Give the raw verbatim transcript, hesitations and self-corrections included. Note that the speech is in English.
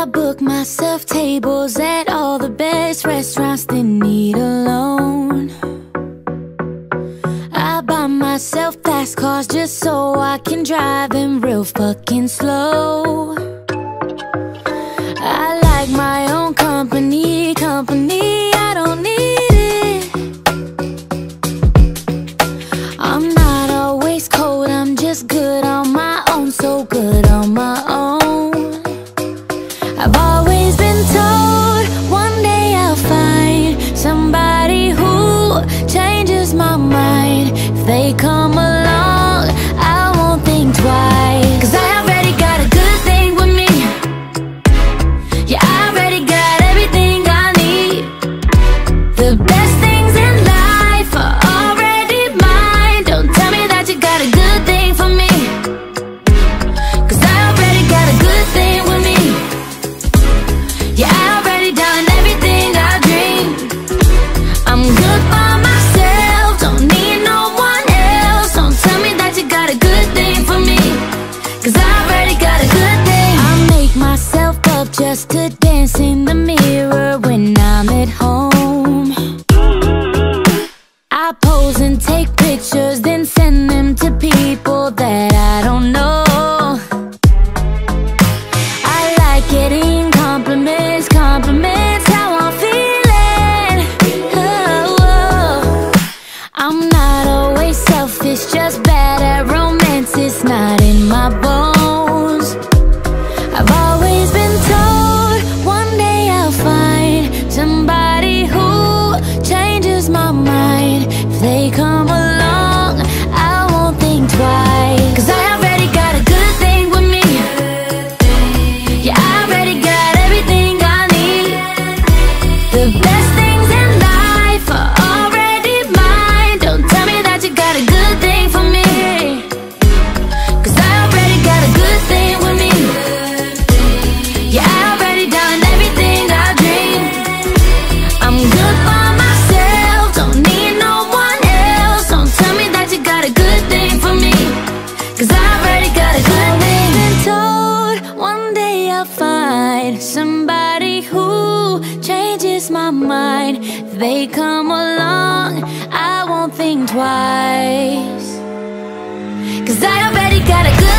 I book myself tables at all the best restaurants that need a loan. I buy myself fast cars just so I can drive them real fucking slow. I like my own company, company, I don't need it. I'm not always cold, I'm just good on my own, so good on my own. I've always been told one day I'll find somebody who changes my mind. If they come along, I won't think twice, 'cause I already got a good thing with me. Yeah, I already got everything I need. The best things in life are already mine. Don't tell me that you got a good thing for me, 'cause I already got a good thing with me. Yeah, I already done everything I dreamed. I'm good by myself, don't need no one else. Don't tell me that you got a good thing for me, 'cause I already got a good thing. I make myself up just to dance in the mirror when I'm at home. I pose and take pictures, then send them to people that I don't know. I like getting compliments, compliments how I'm feeling. Oh, oh. I'm not always selfish, just bad at romance, it's not in my bones. I've always been told one day I'll find somebody who changes my mind. If they come along, I won't think twice, 'cause I already got a good thing with me. Yeah, I already got everything I need. The best things in life are already mine. Don't tell me that you got a good thing for me, 'cause I already got a good thing with me. Yeah, I already done everything I dreamed. I'm good by myself, don't need no one else. Don't tell me that you got a good thing for me, 'cause I already got a good thing. Been told one day I'll find somebody who changes my mind. If they come along, I won't think twice, 'cause I already got a good